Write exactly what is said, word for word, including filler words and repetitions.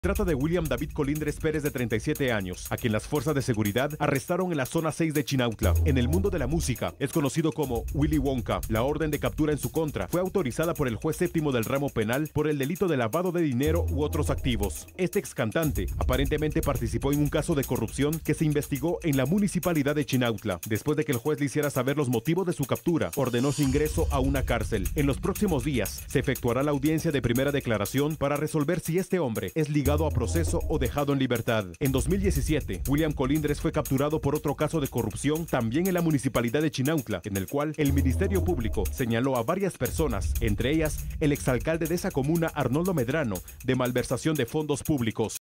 Trata de William David Colindres Pérez, de treinta y siete años, a quien las fuerzas de seguridad arrestaron en la zona seis de Chinautla. En el mundo de la música, es conocido como Willy Wonka. La orden de captura en su contra fue autorizada por el juez séptimo del ramo penal por el delito de lavado de dinero u otros activos. Este ex cantante aparentemente participó en un caso de corrupción que se investigó en la municipalidad de Chinautla. Después de que el juez le hiciera saber los motivos de su captura, ordenó su ingreso a una cárcel. En los próximos días, se efectuará la audiencia de primera declaración para resolver si este hombre es ligado a proceso o dejado en libertad. En dos mil diecisiete, William Colindres fue capturado por otro caso de corrupción también en la municipalidad de Chinautla, en el cual el Ministerio Público señaló a varias personas, entre ellas el exalcalde de esa comuna, Arnoldo Medrano, de malversación de fondos públicos.